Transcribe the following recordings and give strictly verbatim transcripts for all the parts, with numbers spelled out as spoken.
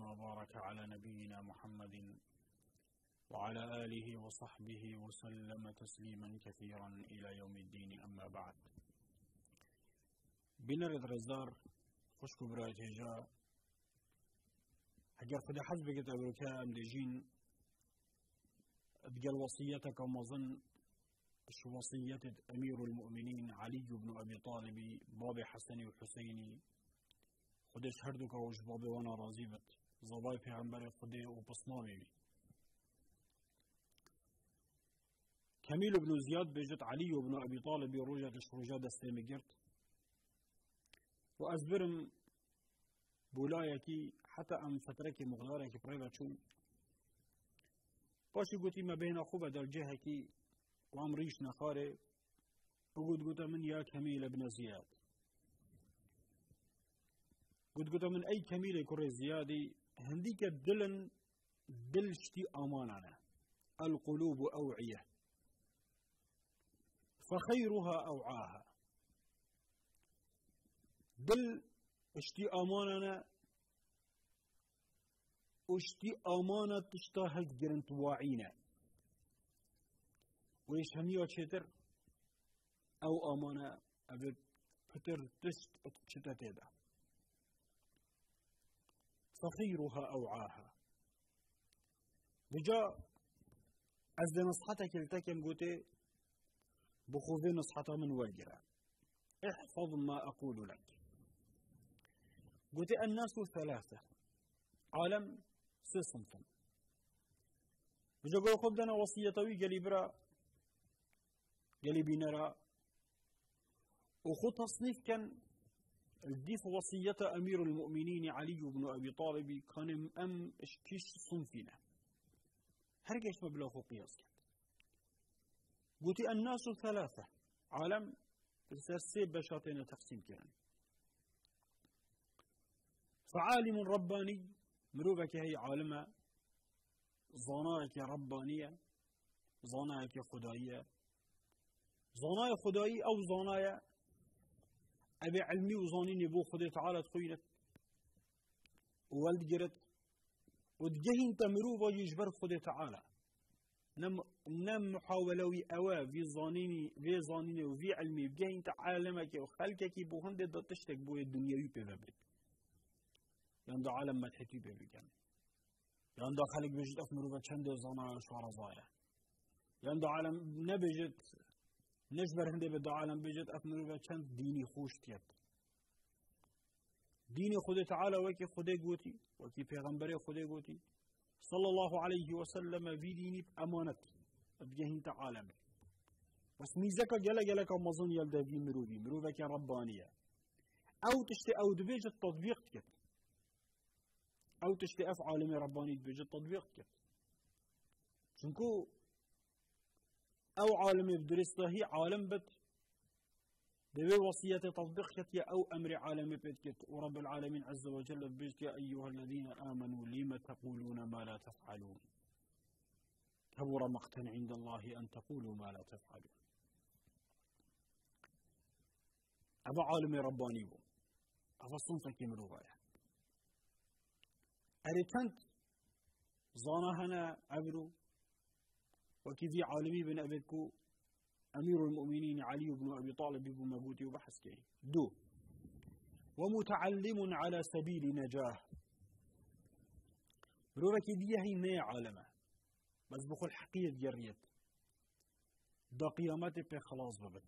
وبارك على نبينا محمد وعلى آله وصحبه وسلم تسليما كثيرا إلى يوم الدين. أما بعد، بنرد رزدار خوشكو برايت هجا اگر خدا حزبك تبركا ام دجين ادقل وصيتك ومظن وصية أمير المؤمنين علي بن أبي طالب باب حسن وحسيني خدش هردوك وش بابي وانا رازيبت زباي پیغمبر خدا وبصنامي. كميل بن زياد بجت علي بن أبي طالب روجة الشروجة دستي قرت وأزبرم بولايكي حتى أم فتركي مغلاركي بريبا شون باشي قوتي ما بين أخوبة در جهكي وامريش نخاري وقود قوتا من يا كميل بن زياد قود قوتا من أي كميل كوري زيادي هنديك دلن دلشتي أمانانا القلوب أوعية فخيرها أوعاها. دل اشتي أمانانا اشتي أمانة تشتاهك جرنت واعينا ويش همية شتر أو أمانة أبد فتر تشت اتشتتدا فخيرها أوعاها. بجا أزد نصحتك التكم قوتي بخوذي نصحتها من واجرة احفظ ما أقول لك. قلت الناس ثلاثة عالم سيصنفا بجا قول خبدنا وصيتوي قالي برا قالي بينرا وخو تصنيف كان الديف وصية أمير المؤمنين علي بن أبي طالب كان أم اشكيش صنفنا هرقش مبلغ قياس كان. قلت الناس ثلاثة عالم سيب بشاتين تقسيم كان. فعالم رباني مروبك هي عالمة ظنائك ربانية ظنائك خدائية ظنائي خدائي أو ظنائي أبي علمي وظنيني بو خدي تعالى تخيلت وولد جرت ودجهين تمروبا يجبر خدي تعالى نم نم محاولوي أوا في ظنيني في ظنيني وفي علمي بجهين تعالمك وخلقك بو هند دتشتك بو الدنيا يبي يندا عالم مدحتي بيجان يندا خلق بيجت أفمرو بتشند زنا شوارع زايا يندا عالم نبيجت نجبر هندي بدا عالم بيجت أفمرو بتشند ديني خوش تيت ديني خدي تعالى وكي خدي قوتي وكي پیغمبر خدي قوتي صلى الله عليه وسلم في ديني بأمانة بجهين تعالم بس ميزك جل جلك ومظن يلدا في مروبي مروبك ربانية أو تشتي أو دبيجت تطبيق تيت أو تشتي أف عالمي رباني بيجي تطبيق كيف شنكو أو عالمي بدرسته هي عالم بت دبي وصية تطبيق كت أو أمر عالمي بيت كت ورب العالمين عز وجل بيجت يا أيها الذين آمنوا لما تقولون ما لا تفعلون كبر مقتا عند الله أن تقولوا ما لا تفعلون. أبا عالمي رباني بو أبا صنفك من رواية أريتنت ظانهنا عبرو وكذي عالمي بن أبيكو أمير المؤمنين علي بن أبي طالب بن مبوتي وبحث كي دو ومتعلم على سبيل نجاه بروك دي هي ما عالمه بس بقول حقيقة جريت دا قيامتي في خلاص ببت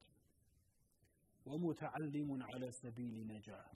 ومتعلم على سبيل نجاه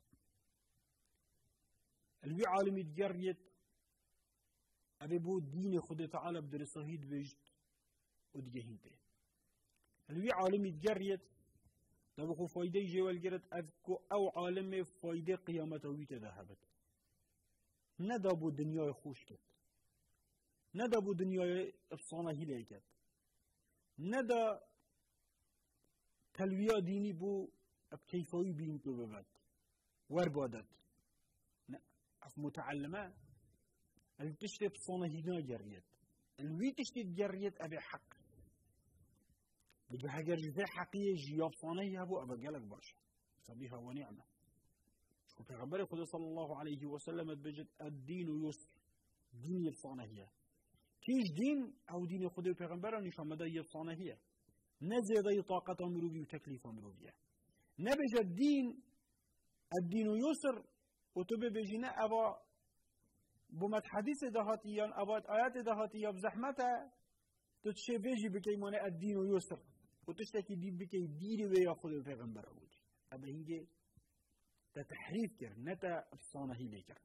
الوي عالمي تجريت أبي بو دين خد تعالى بدر صهيد بيجت ودجهينته الوي عالمي تجريت تبقوا فايدة جوال جرت أذكو أو عالمي فايدة قيامته ويتذهبت ندا بو دنيا خوش كت ندا بو دنيا افصانه هيلي كت ندا تلوية ديني بو بكيفوي بينتو ببات وربادت أف متعلمة التشتي بصانه هنا جريت الوي تشتي جريت أبي حق بجي حاجة جزاء حقيقية جياب صانه يهبو أبا قالك برشا فبيها ونعمة شو في غبري خد صلى الله عليه وسلم بجد الدين يسر دين يفصانه هي كيش دين أو دين خدي وبيغمبره نشان مدى يفصانه هي نزيد طاقة مروبي وتكليف مروبية نبج الدين الدين يسر وتبي بجينا أبا بمت حديث دهاتيان أبا آيات دهاتيان بزحمته تتشي بيجي بكي مانع الدين يسر وتشتكي دين بكي دين ويا خدي وبيغمبره ودي أبا هنجي تتحريف كر نتا أفصانه ليكر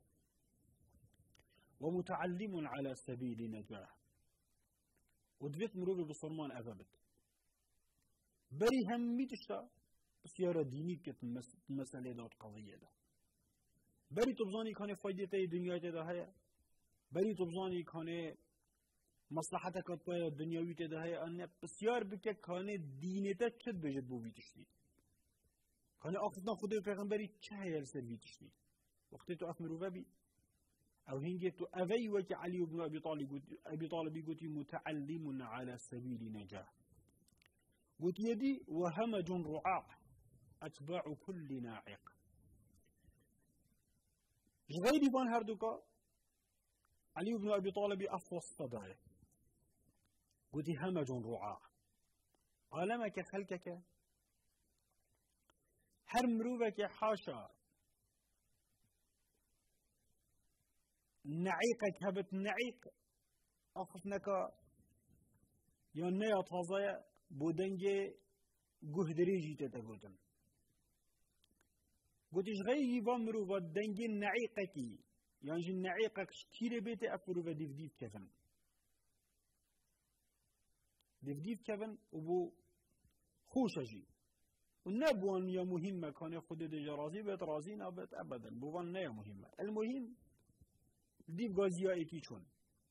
ومتعلم على سبيل نجاة ودفت مروبي بصرمان أغابت بري همي تشتا بس يارا ديني كت المسألة دات قضية دا بري تبزاني كان فايدة تاي دنيا تدا هيا بري تبزاني كان مصلحتك كتبايا دنياوي تدا هيا أن بسيار بك كان دينتا كت بجد بو بيتشتي كان أخذنا خده پیغمبری چه هيال سر بيتشتي وقتی تو أف مروبا بي أو هنجي تو أبي وكي علي بن أبي طالب أبي طالب يقول متعلم على سبيل نجاة قلت يدي وهمج رعاع أتباع كل ناعق غير بان هردوكا علي بن أبي طالب أفوى الصدايا قلت همج رعاع عالمك خلقك هر مروبك حاشا نعيقك هبت نعيق أخفنك يا نيا تازايا بودنجي قهدريجي تتقودن قلتش غير يفان مروفا دنجي نعيقكي يعني نعيقك شكير بيتي أفروفا ديف ديف كفن ديف ديف كفن وبو خوشجي ونبوان يا مهمة كان خود دجا رازي بيت رازي نابت أبدا بوان نيا مهمة المهم ديف غازيا ايكي چون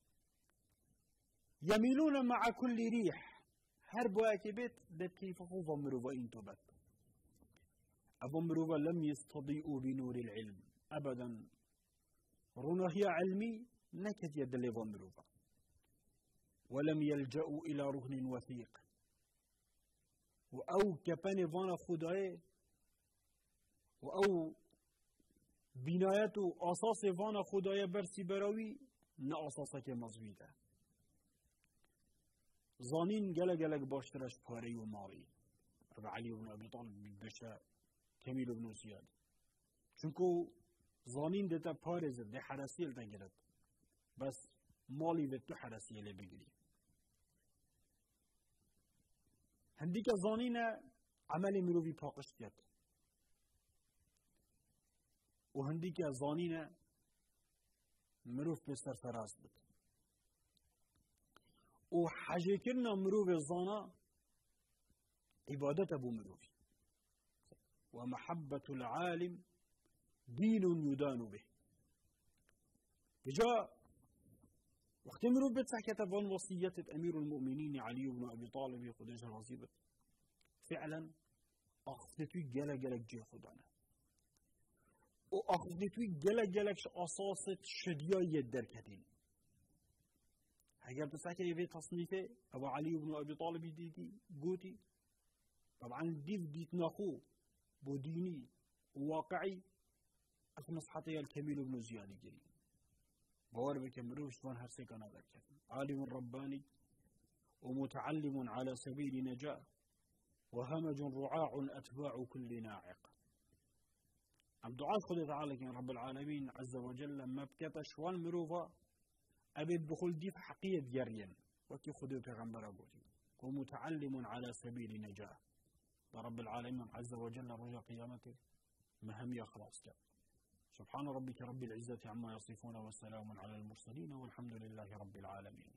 يميلون مع كل ريح هر بواكي بيت دب كيف خوفا مروفا انتبت أبو مروفا لم يستضيئوا بنور العلم أبدا رونا هي علمي نكت يد لفا مروفا ولم يلجأوا إلى رهن وثيق وأو كباني فانا خداي وأو بنايته أساس فانا خداي برسي براوي نا أساسك مزويده زانين جل جلك باشترش باري وماوي أبو علي بن أبي طالب بشا كميل بن زياد چونكو زانين دتا بارز ده حرسيل تنجرد بس مالي ده تو حرسيل بگري هنديك زانين عمل مروفي پاقش كيت وهنديك زانين مروف بسر فراز بد وحاجه كرنا مروف الزانا عبادة ابو مروفي ومحبة العالم دين يدان به بجاء وقت مروف بتسحكة فان وصية أمير المؤمنين علي بن أبي طالب يقودش الرصيبة فعلا أخذتوي جلا جلك جي خدانا وأخذتوي جلا جلكش أساسة شديا يدر كدين هاگر بتسحكة يبي تصنيفه أبو علي بن أبي طالب ديتي قوتي طبعا ديف ديت ناخو بوديني وواقعي أخمصحتي الكميل بن زياد جري بوار بكمروش فان هرسي كان هذا الكفن عالم رباني ومتعلم على سبيل نجاة وهمج رعاع أتباع كل ناعق عم دعاء خذ تعالى يا رب العالمين عز وجل لما بكتش والمروفة أبد بخل ديف حقية جريا وكي خذوا پیغمبر أبوتي ومتعلم على سبيل نجاة رب العالمين عز وجل رجع قيامته مهم خلاص كده سبحان ربك رب العزة عما يصفون والسلام على المرسلين والحمد لله رب العالمين.